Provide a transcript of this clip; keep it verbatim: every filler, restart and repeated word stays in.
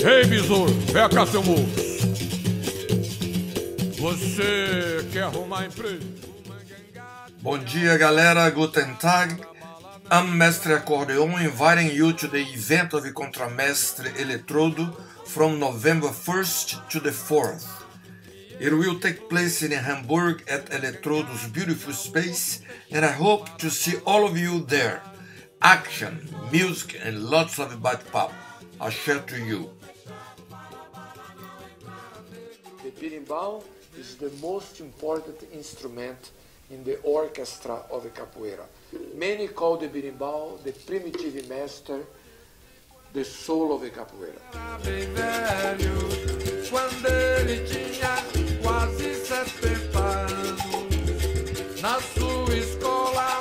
Ei, besouro, vem cá, seu moço. Você quer arrumar emprego? Bom dia, galera. Guten Tag. I'm Mestre Acordeon, inviting you to the event of Contramestre Eletrodo from November first to the fourth. It will take place in Hamburg at Eletrodo's beautiful space, and I hope to see all of you there. Action, music, and lots of bate-papo. I'll share to you. The berimbau is the most important instrument in the orchestra of the capoeira. Many call the berimbau the primitive master, the soul of the capoeira. Bem velho, quando ele tinha quase setenta anos, na sua escola